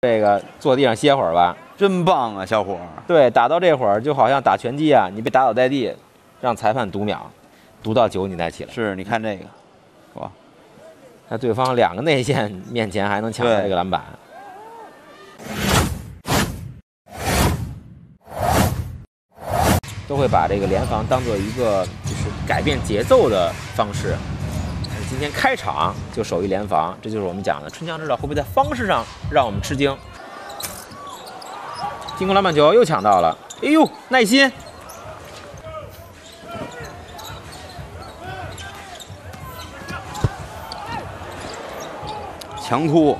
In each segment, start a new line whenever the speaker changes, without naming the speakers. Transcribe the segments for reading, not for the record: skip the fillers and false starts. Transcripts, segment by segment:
这个坐地上歇会儿吧。
真棒啊，小伙！
对，打到这会儿就好像打拳击啊，你被打倒在地，让裁判读秒，读到9你再起来。
是，你看这个，哇，
那对方2个内线面前还能抢到这个篮板。都会把这个联防当做一个就是改变节奏的方式。今天开场就守一联防，这就是我们讲的春江知道会不会在方式上让我们吃惊。进攻篮板球又抢到了，哎呦，耐心！
强突，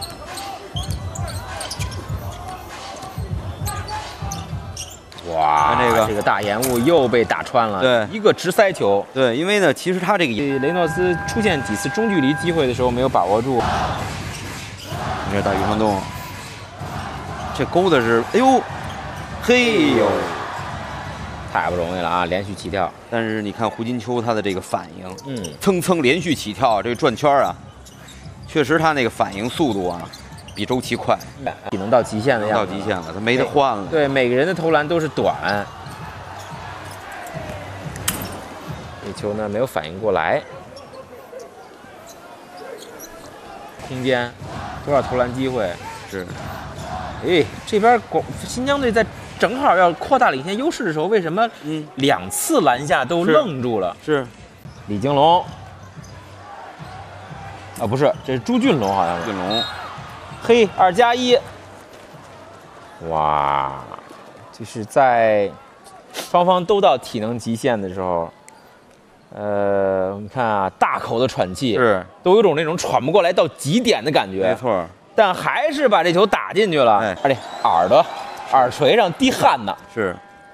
哇，这个大延误又被打穿了，
对，
一个直塞球。
对，因为呢，其实他这个
雷诺斯出现几次中距离机会的时候没有把握住。
你这打余传东，这勾的是，哎呦，嘿呦，
太不容易了啊！连续起跳。
但是你看胡金秋他的这个反应，蹭蹭连续起跳，这个转圈啊，确实他那个反应速度啊，比周琦快，
体能到极限的样子。
到极限了，他没得换了。
对，每个人的投篮都是短。这球呢没有反应过来，空间多少投篮机会？
是。
哎，这边新疆队在正好要扩大领先优势的时候，为什么2次篮下都愣住了？
是。
李金龙。啊，不是，这是朱俊龙，好像是。
俊龙。
嘿，2+1。哇，就是在双方都到体能极限的时候，我们看啊，大口的喘气，
是，
都有种那种喘不过来到极点的感觉。
没错。
但还是把这球打进去了，
哎，
而且耳垂上滴汗呢。
是。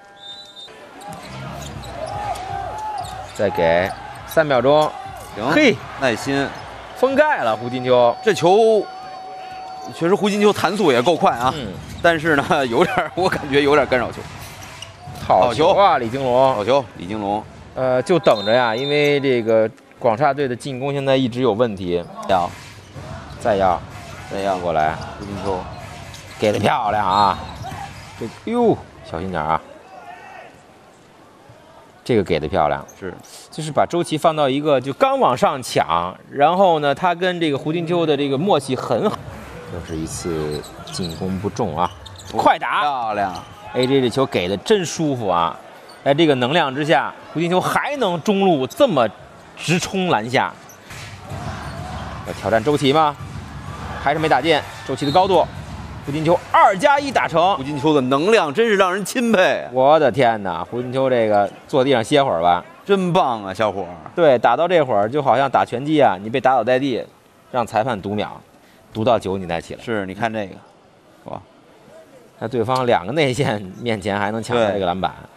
再给3秒钟。
行。
嘿，
耐心。
封盖了胡金秋。
这球确实胡金秋弹速也够快啊，但是呢，我感觉有点干扰球。
好球啊，李金龙！
好球，李金龙。
就等着呀，因为这个广厦队的进攻现在一直有问题。再要过来，胡金秋给的漂亮啊！这哟，小心点啊！这个给的漂亮，就是把周琦放到一个就刚往上抢，然后呢，他跟这个胡金秋的这个默契很好。又是一次进攻不中啊！快打，
漂亮
！AJ 这球给的真舒服啊！在这个能量之下，胡金秋还能中路这么直冲篮下。要挑战周琦吗？还是没打进。周琦的高度，胡金秋2+1打成。
胡金秋的能量真是让人钦佩。
我的天哪，胡金秋这个坐地上歇会儿吧，
真棒啊，小伙！
对，打到这会儿就好像打拳击啊，你被打倒在地，让裁判读秒，读到9你再起来。
是，你看这个，哇，
那对方2个内线面前还能抢到这个篮板。